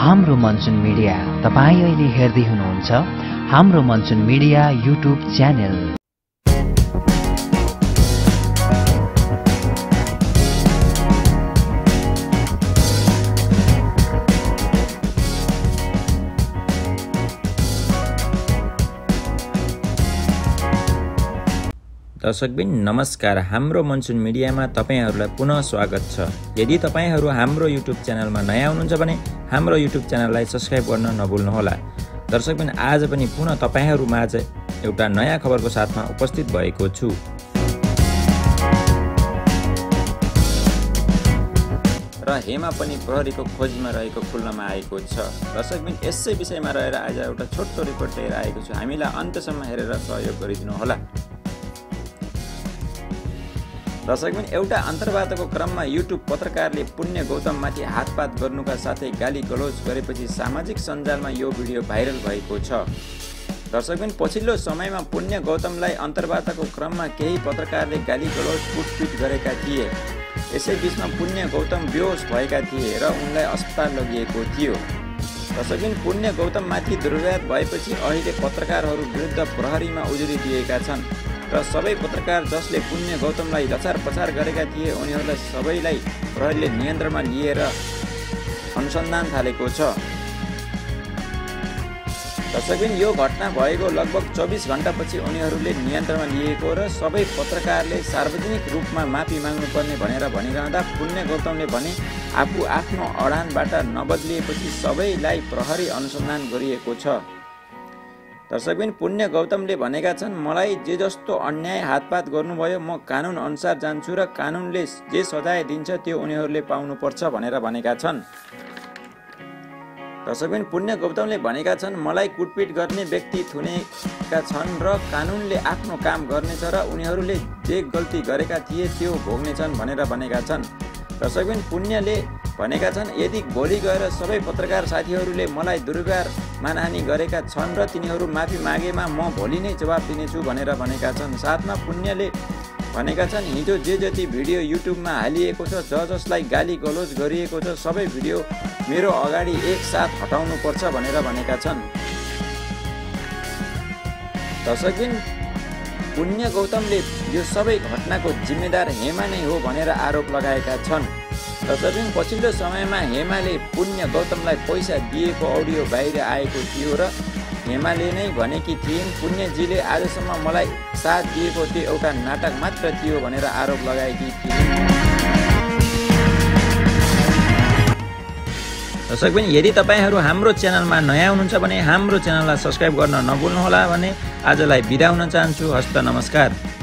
हाम्रो monsoon media तपाईं अहिले हेर्दै हुनुहुन्छ हाम्रो मनसुन मिडिया युट्युब च्यानेल। दर्शकबिन नमस्कार, हाम्रो मनसुन मिडियामा तपाईहरुलाई पुनः स्वागत छ। यदि तपाईहरु हाम्रो युट्युब च्यानलमा नयाँ हुनुहुन्छ भने हाम्रो युट्युब च्यानललाई सब्स्क्राइब गर्न नभुल्नुहोला। दर्शकबिन आज पनि पुनः तपाईहरु माझ एउटा नयाँ खबरको साथमा उपस्थित भएको छु। र हेमा पनि प्रहरीको खोजीमा रहेको खुल्नमा आएको छ। दर्शकबिन यसै विषयमा रहेर आज एउटा छोटो रिपोर्ट लिएर आएको छु। हामीलाई अन्त्यसम्म हेरेर सहयोग गरिदिनु होला। दर्शकबिन एउटा अन्तर्वार्ताको क्रममा युट्युब पत्रकारले पुण्य गौतममाथि हातपात गर्नुका साथै गाली गलौज गरेपछि सामाजिक सञ्जालमा यो भिडियो भाइरल भएको छ। दर्शकबिन पछिल्लो समयमा पुण्य गौतमलाई अन्तर्वार्ताको क्रममा केही पत्रकारले गाली गलौज कुटपिट गरेका थिए। यसै बीचमा पुण्य गौतम बेहोस भएका थिए र उनलाई अस्पताल लगिएको थियो। दर्शकबिन पुण्य गौतममाथि दुर्व्यवहार भएपछि अहिले पत्रकारहरू विरुद्ध प्रहरीमा उजुरी दिएका छन् र सबै पत्रकार जसले पुण्य गौतमलाई लचार पचार गरेका थिए उनीहरूलाई सबैलाई प्रहरीले नियन्त्रणमा लिएर अनुसन्धान थालेको छ। दर्शकबिन यो घटना भएको लगभग 24 घण्टापछि उनीहरूले नियन्त्रणमा लिएको र सबै पत्रकारले सार्वजनिक रूपमा माफी माग्नुपर्ने भनेर भनिरहँदा पुण्य गौतमले भने आफू आफ्नो अडानबाट नबदलिएपछि सबैलाई प्रहरी अनुसन्धान गरिएको छ। दर्शकबिन पुण्य गौतमले भनेका छन्, मलाई जे जस्तो अन्याय हातपात गर्नुभयो म कानुन अनुसार जान्छु र कानुनले जे सजाय दिन्छ त्यो उनीहरूले पाउनुपर्छ भनेर भनेका छन्। दर्शकबिन पुण्य गौतमले भनेका छन्, मलाई कुटपिट गर्ने व्यक्ति थुनेका छन् र कानुनले आफ्नो काम गर्नेछ र उनीहरूले जे गल्ती गरेका थिए त्यो भोग्नेछन् भनेर भनेका छन्। दर्शकबिन पुण्यले भनेका छन्, यदि भोलि गएर सबै पत्रकार साथीहरूले मलाई दुर्व्यवहार मानहानि गरेका छन् र तिनीहरू माफी मागेमा म भोलि नै जवाब दिनेछु भनेर भनेका छन्। साथमा पुण्यले भनेका छन्, हिजो जे जति भिडियो युट्युबमा हालिएको छ, जसलाई गाली गलौज गरिएको छ, सबै भिडियो मेरो अगाडि एकसाथ हटाउनु पर्छ भनेर भनेका छन्। दर्शकबिन पुण्य गौतमले यो सबै घटनाको जिम्मेदार हेमा नै हो भनेर आरोप लगाएका छन्। दर्शकबिन पछिल्लो समयमा हेमाले पुण्य गौतमलाई पैसा दिएको अडियो बाहिर आएको थियो र हेमाले नै भनेकी थिइन्, पुण्यजीले आजसम्म मलाई साथ दिएको त्यो एउटा नाटक मात्र थियो भनेर आरोप लगाएकी थिइन्। दर्शकबिन यदि तपाईहरु हाम्रो च्यानलमा नयाँ हुनुहुन्छ भने हाम्रो च्यानललाई सब्स्क्राइब गर्न नभुल्नुहोला भने आजलाई बिदा हुन चाहन्छु। हस्त नमस्कार।